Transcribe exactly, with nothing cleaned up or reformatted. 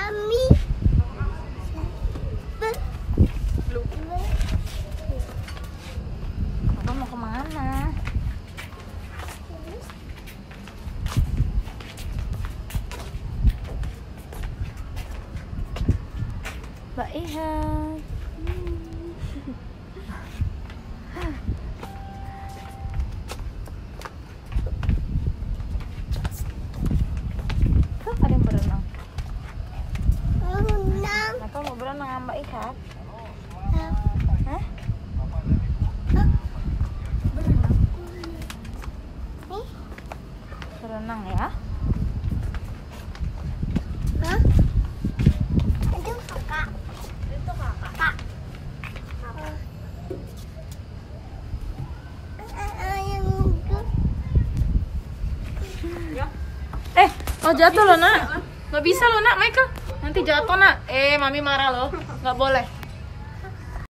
Mami. Papa mau kemana? Mbak Iha. Tuh ada yang berenang. Berenang. Mereka mau berenang sama Mbak Iha. Hah? Berenang. Nih. Berenang ya? Hah? Itu kakak. Itu kakak. Kak. Yang itu. Eh, oh jatuh loh nak. Nggak bisa loh nak, Michael. Nanti jatuh nak. Eh, mami marah loh. Nggak boleh.